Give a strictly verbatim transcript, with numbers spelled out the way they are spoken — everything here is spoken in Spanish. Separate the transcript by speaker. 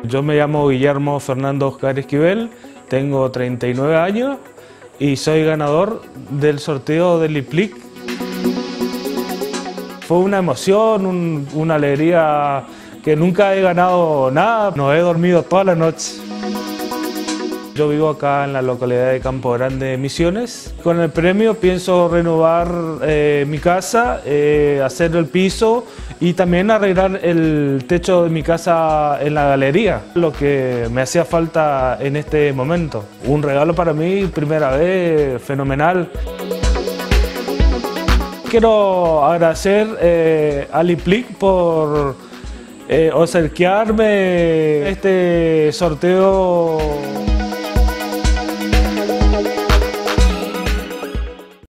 Speaker 1: Yo me llamo Guillermo Fernando Oscar Esquivel, tengo treinta y nueve años y soy ganador del sorteo del I P L I C. Fue una emoción, un, una alegría que nunca he ganado nada, no he dormido toda la noche. Yo vivo acá en la localidad de Campo Grande, Misiones. Con el premio pienso renovar eh, mi casa, eh, hacer el piso y también arreglar el techo de mi casa en la galería, lo que me hacía falta en este momento. Un regalo para mí, primera vez, fenomenal. Quiero agradecer eh, al I P L I C por eh, obsequiarme este sorteo.